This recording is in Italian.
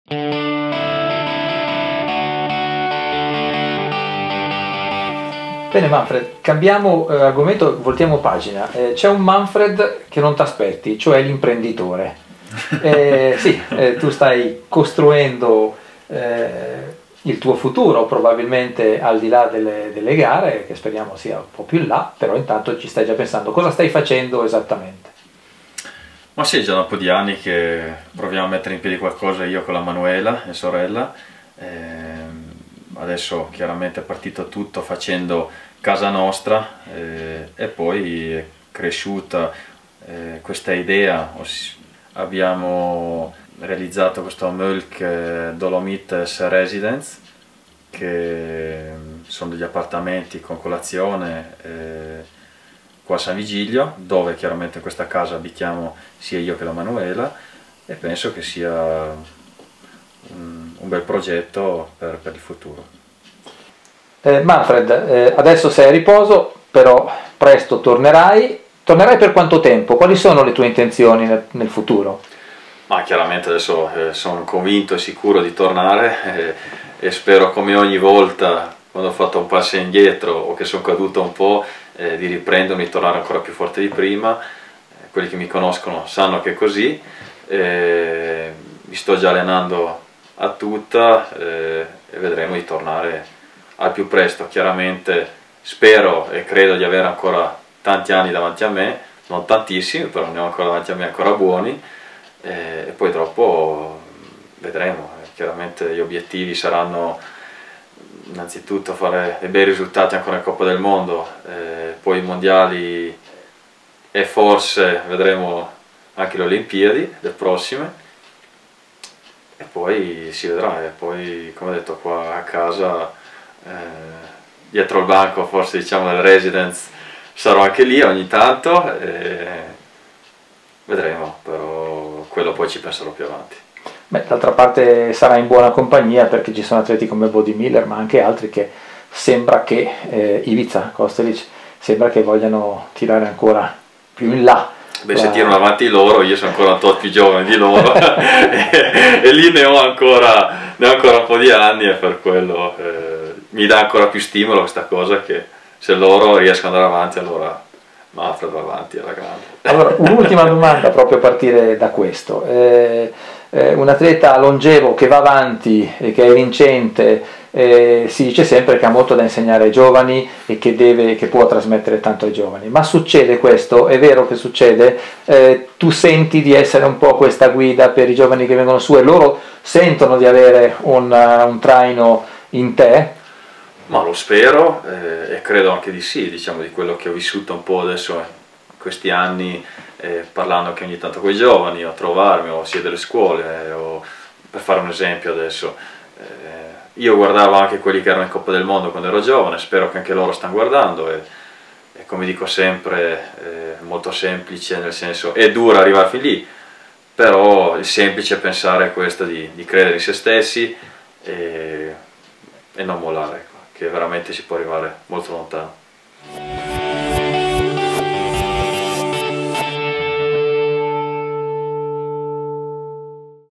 Bene Manfred, cambiamo argomento, voltiamo pagina. C'è un Manfred che non ti aspetti, cioè l'imprenditore. Sì, tu stai costruendo il tuo futuro, probabilmente al di là delle gare, che speriamo sia un po' più in là, però intanto ci stai già pensando. Cosa stai facendo esattamente? Ma sì, è già da un po' di anni che proviamo a mettere in piedi qualcosa io con la Manuela, mia sorella. Adesso chiaramente è partito tutto facendo casa nostra, e poi è cresciuta questa idea. Abbiamo realizzato questo Mölk Dolomites Residence, che sono degli appartamenti con colazione qua a San Vigilio, dove chiaramente in questa casa abitiamo sia io che la Manuela, e penso che sia un bel progetto per il futuro. Manfred, adesso sei a riposo, però presto tornerai. Tornerai per quanto tempo? Quali sono le tue intenzioni nel futuro? Ma chiaramente adesso sono convinto e sicuro di tornare, e spero, come ogni volta quando ho fatto un passo indietro o che sono caduto un po', di riprendermi e tornare ancora più forte di prima. Quelli che mi conoscono sanno che è così. Mi sto già allenando a tutta, e vedremo di tornare al più presto. Chiaramente spero e credo di avere ancora tanti anni davanti a me, non tantissimi, però ne ho ancora davanti a me, ancora buoni, e poi dopo vedremo. Chiaramente gli obiettivi saranno innanzitutto fare dei bei risultati ancora in Coppa del Mondo, poi i mondiali, e forse vedremo anche le Olimpiadi del prossime, e poi si vedrà. E poi, come detto, qua a casa, dietro il banco, forse diciamo del residence, sarò anche lì ogni tanto, e vedremo, però quello poi ci penserò più avanti. Beh, d'altra parte sarà in buona compagnia, perché ci sono atleti come Bode Miller, ma anche altri che sembra che Ivica, Kostelic, sembra che vogliano tirare ancora più in là. Beh, se tirano avanti loro, io sono ancora un po' più giovane di loro e lì ne ho ancora un po' di anni, e per quello mi dà ancora più stimolo questa cosa, che se loro riescono ad andare avanti, allora Manfred va avanti alla grande. Allora, un'ultima domanda proprio a partire da questo. Un atleta longevo che va avanti e che è vincente, si dice sempre che ha molto da insegnare ai giovani e che può trasmettere tanto ai giovani. Ma succede questo? È vero che succede? Tu senti di essere un po' questa guida per i giovani che vengono su, e loro sentono di avere un traino in te? Ma lo spero, e credo anche di sì, diciamo, di quello che ho vissuto un po' adesso in questi anni, parlando anche ogni tanto con i giovani, o a trovarmi, o sia delle scuole, o per fare un esempio adesso, io guardavo anche quelli che erano in Coppa del Mondo quando ero giovane, spero che anche loro stanno guardando, e come dico sempre, è molto semplice, nel senso, è dura arrivare fin lì, però il semplice pensare è questo, di credere in se stessi e non mollare, ecco, che veramente si può arrivare molto lontano.